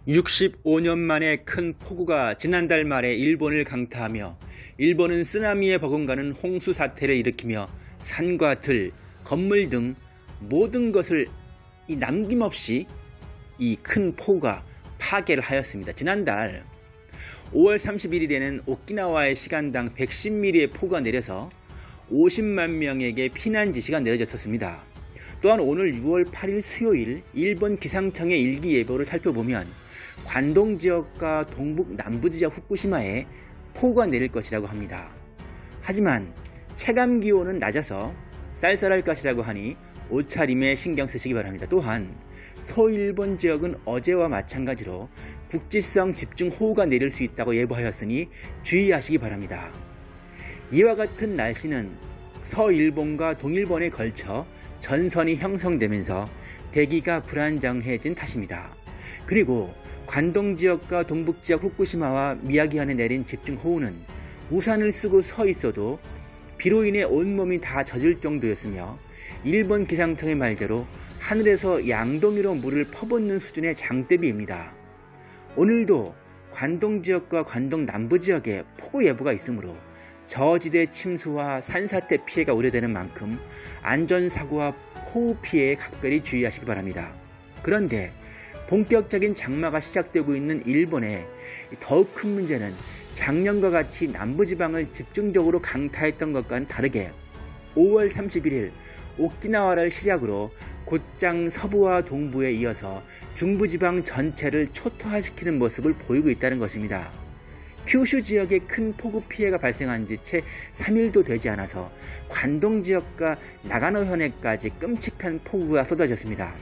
65년 만에 큰 폭우가 지난달 말에 일본을 강타하며 일본은 쓰나미에 버금가는 홍수 사태를 일으키며 산과 들, 건물 등 모든 것을 남김없이 이 큰 폭우가 파괴를 하였습니다. 지난달 5월 31일에는 오키나와의 시간당 110mm의 폭우가 내려서 50만 명에게 피난 지시가 내려졌었습니다. 또한 오늘 6월 8일 수요일 일본 기상청의 일기예보를 살펴보면 관동 지역과 동북 남부 지역 후쿠시마에 폭우가 내릴 것이라고 합니다. 하지만 체감 기온은 낮아서 쌀쌀할 것이라고 하니 옷차림에 신경 쓰시기 바랍니다. 또한 서일본 지역은 어제와 마찬가지로 국지성 집중호우가 내릴 수 있다고 예보하였으니 주의하시기 바랍니다. 이와 같은 날씨는 서일본과 동일본에 걸쳐 전선이 형성되면서 대기가 불안정해진 탓입니다. 그리고 관동지역과 동북지역 후쿠시마와 미야기현에 내린 집중호우는 우산을 쓰고 서 있어도 비로 인해 온몸이 다 젖을 정도였으며 일본 기상청의 말대로 하늘에서 양동이로 물을 퍼붓는 수준의 장대비입니다. 오늘도 관동지역과 관동 남부지역에 폭우 예보가 있으므로 저지대 침수와 산사태 피해가 우려되는 만큼 안전사고와 호우 피해에 각별히 주의하시기 바랍니다. 그런데 본격적인 장마가 시작되고 있는 일본의 더욱 큰 문제는 작년과 같이 남부지방을 집중적으로 강타했던 것과는 다르게 5월 31일 오키나와를 시작으로 곧장 서부와 동부에 이어서 중부지방 전체를 초토화시키는 모습을 보이고 있다는 것입니다. 큐슈 지역에 큰 폭우 피해가 발생한 지 채 3일도 되지 않아서 관동 지역과 나가노현에까지 끔찍한 폭우가 쏟아졌습니다.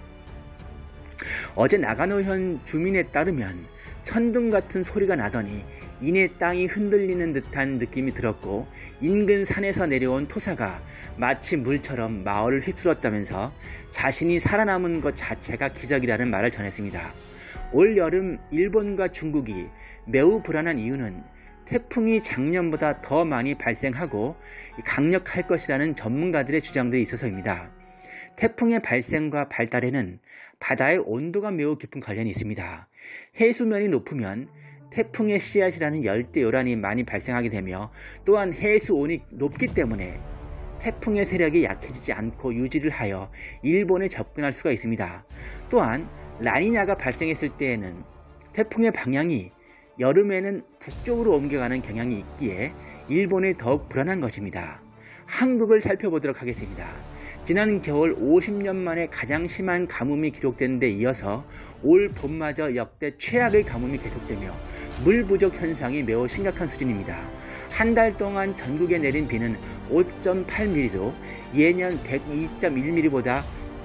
어제 나가노현 주민에 따르면 천둥 같은 소리가 나더니 이내 땅이 흔들리는 듯한 느낌이 들었고 인근 산에서 내려온 토사가 마치 물처럼 마을을 휩쓸었다면서 자신이 살아남은 것 자체가 기적이라는 말을 전했습니다. 올 여름 일본과 중국이 매우 불안한 이유는 태풍이 작년보다 더 많이 발생하고 강력할 것이라는 전문가들의 주장들이 있어서입니다. 태풍의 발생과 발달에는 바다의 온도가 매우 깊은 관련이 있습니다. 해수면이 높으면 태풍의 씨앗이라는 열대요란이 많이 발생하게 되며 또한 해수온이 높기 때문에 태풍의 세력이 약해지지 않고 유지를 하여 일본에 접근할 수가 있습니다. 또한 라니냐가 발생했을 때에는 태풍의 방향이 여름에는 북쪽으로 옮겨가는 경향이 있기에 일본이 더욱 불안한 것입니다. 한국을 살펴보도록 하겠습니다. 지난 겨울 50년 만에 가장 심한 가뭄이 기록된 데 이어서 올 봄마저 역대 최악의 가뭄이 계속되며 물 부족 현상이 매우 심각한 수준입니다. 한 달 동안 전국에 내린 비는 5.8mm로 예년 102.1mm보다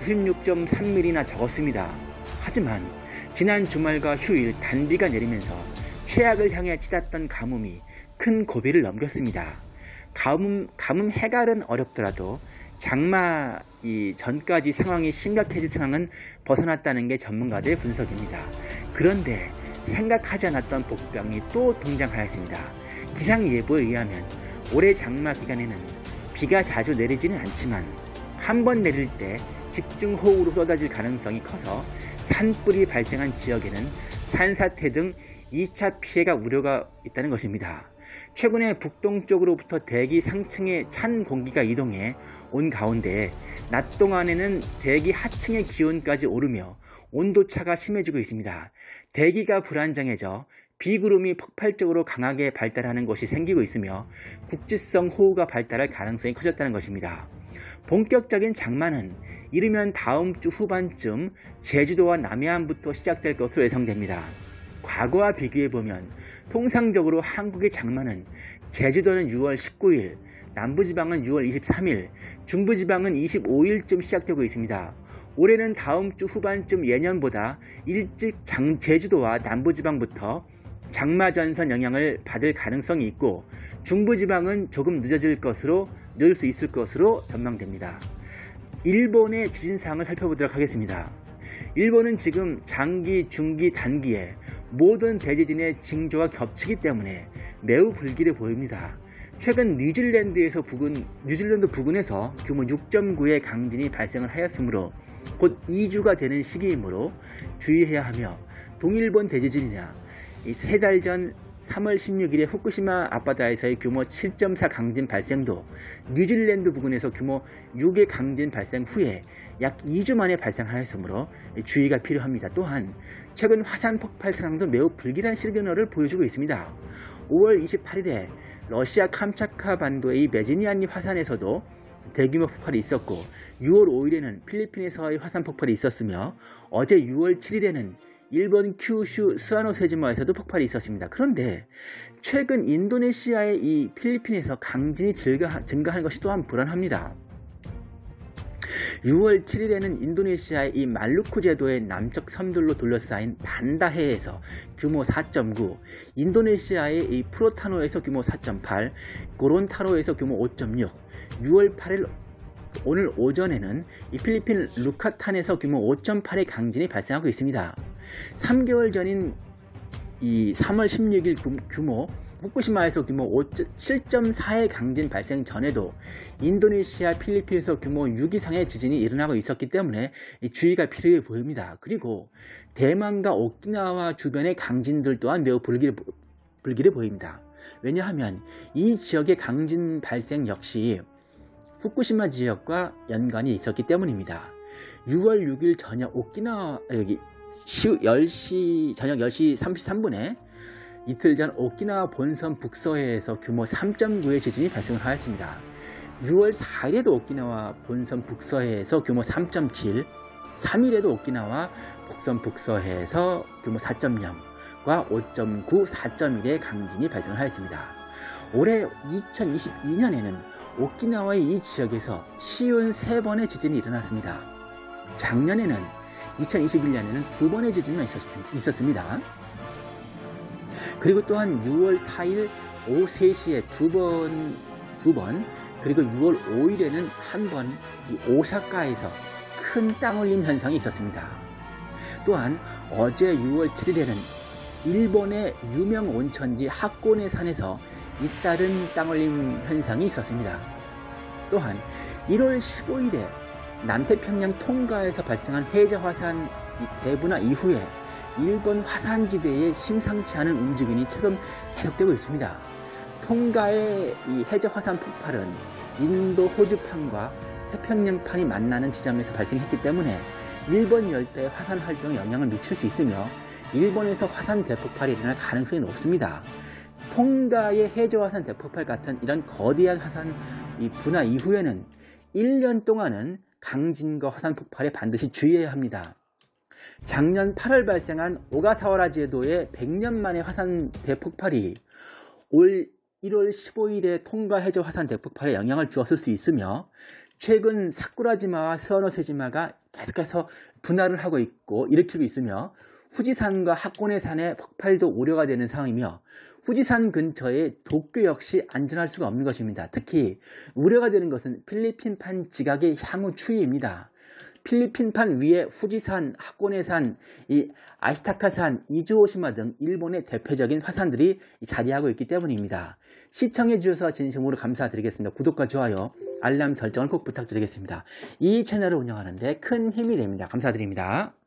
96.3mm나 적었습니다. 하지만 지난 주말과 휴일 단비가 내리면서 최악을 향해 치닫던 가뭄이 큰 고비를 넘겼습니다. 가뭄 해갈은 어렵더라도 장마 전까지 상황이 심각해질 상황은 벗어났다는 게 전문가들의 분석입니다. 그런데 생각하지 않았던 복병이 또 등장하였습니다. 기상예보에 의하면 올해 장마 기간에는 비가 자주 내리지는 않지만 한 번 내릴 때 집중호우로 쏟아질 가능성이 커서 산불이 발생한 지역에는 산사태 등 2차 피해가 우려가 있다는 것입니다. 최근에 북동쪽으로부터 대기 상층의 찬 공기가 이동해 온 가운데 낮 동안에는 대기 하층의 기온까지 오르며 온도차가 심해지고 있습니다. 대기가 불안정해져 비구름이 폭발적으로 강하게 발달하는 곳이 생기고 있으며 국지성 호우가 발달할 가능성이 커졌다는 것입니다. 본격적인 장마는 이르면 다음 주 후반쯤 제주도와 남해안부터 시작될 것으로 예상됩니다. 과거와 비교해보면 통상적으로 한국의 장마는 제주도는 6월 19일, 남부지방은 6월 23일, 중부지방은 25일쯤 시작되고 있습니다. 올해는 다음 주 후반쯤 예년보다 일찍 제주도와 남부지방부터 장마전선 영향을 받을 가능성이 있고 중부지방은 조금 늦을 수 있을 것으로 전망됩니다. 일본의 지진상을 살펴보도록 하겠습니다. 일본은 지금 장기, 중기, 단기에 모든 대지진의 징조가 겹치기 때문에 매우 불길해 보입니다. 최근 뉴질랜드 부근에서 규모 6.9의 강진이 발생을 하였으므로 곧 2주가 되는 시기이므로 주의해야 하며, 동일본 대지진이나 3달 전 3월 16일에 후쿠시마 앞바다에서의 규모 7.4 강진 발생도 뉴질랜드 부근에서 규모 6의 강진 발생 후에 약 2주 만에 발생하였으므로 주의가 필요합니다. 또한 최근 화산 폭발 상황도 매우 불길한 시그널을 보여주고 있습니다. 5월 28일에 러시아 캄차카 반도의 메지니안리 화산에서도 대규모 폭발이 있었고, 6월 5일에는 필리핀에서의 화산 폭발이 있었으며, 어제 6월 7일에는 일본 큐슈 스와노세지마에서도 폭발이 있었습니다. 그런데 최근 인도네시아의 이 필리핀에서 강진이 증가하는 것이 또한 불안합니다. 6월 7일에는 인도네시아의 이 말루쿠 제도의 남쪽 섬들로 둘러싸인 반다해에서 규모 4.9, 인도네시아의 이 프로타노에서 규모 4.8, 고론타로에서 규모 5.6, 6월 8일 오늘 오전에는 이 필리핀 루카탄에서 규모 5.8의 강진이 발생하고 있습니다. 3개월 전인 이 3월 16일 규모 후쿠시마에서 규모 7.4의 강진 발생 전에도 인도네시아, 필리핀에서 규모 6 이상의 지진이 일어나고 있었기 때문에 주의가 필요해 보입니다. 그리고 대만과 오키나와 주변의 강진들 또한 매우 불길해 보입니다. 왜냐하면 이 지역의 강진 발생 역시 후쿠시마 지역과 연관이 있었기 때문입니다. 6월 6일 저녁 오키나와 저녁 10시 33분에 이틀 전 오키나와 본섬 북서해에서 규모 3.9의 지진이 발생을 하였습니다. 6월 4일에도 오키나와 본섬 북서해에서 규모 3.7, 3일에도 오키나와 본섬 북서해에서 규모 4.0과 5.9, 4.1의 강진이 발생을 하였습니다. 올해 2022년에는 오키나와의 이 지역에서 53번의 지진이 일어났습니다. 작년에는 2021년에는 2번의 지진이 있었습니다. 그리고 또한 6월 4일 오후 3시에 두 번, 그리고 6월 5일에는 한 번 오사카에서 큰 땅울림 현상이 있었습니다. 또한 어제 6월 7일에는 일본의 유명 온천지 하코네 산에서 잇따른 땅울림 현상이 있었습니다. 또한 1월 15일에 남태평양 통가에서 발생한 해저 화산 대분화 이후에 일본 화산지대의 심상치 않은 움직임이 최근 계속되고 있습니다. 통가의 이 해저 화산 폭발은 인도 호주판과 태평양판이 만나는 지점에서 발생했기 때문에 일본 열대의 화산 활동에 영향을 미칠 수 있으며 일본에서 화산 대폭발이 일어날 가능성이 높습니다. 통가의 해저 화산 대폭발 같은 이런 거대한 화산 분화 이후에는 1년 동안은 강진과 화산 폭발에 반드시 주의해야 합니다. 작년 8월 발생한 오가사와라 제도의 100년 만의 화산 대폭발이 올 1월 15일에 통가 해저 화산 대폭발에 영향을 주었을 수 있으며, 최근 사쿠라지마와 스와노세지마가 계속해서 분화를 하고 있고 일으키고 있으며, 후지산과 하코네산의 폭발도 우려가 되는 상황이며, 후지산 근처의 도쿄 역시 안전할 수가 없는 것입니다. 특히 우려가 되는 것은 필리핀판 지각의 향후 추이입니다. 필리핀판 위에 후지산, 하코네산, 이 아시타카산, 이즈오시마 등 일본의 대표적인 화산들이 자리하고 있기 때문입니다. 시청해 주셔서 진심으로 감사드리겠습니다. 구독과 좋아요, 알람 설정을 꼭 부탁드리겠습니다. 이 채널을 운영하는 데 큰 힘이 됩니다. 감사드립니다.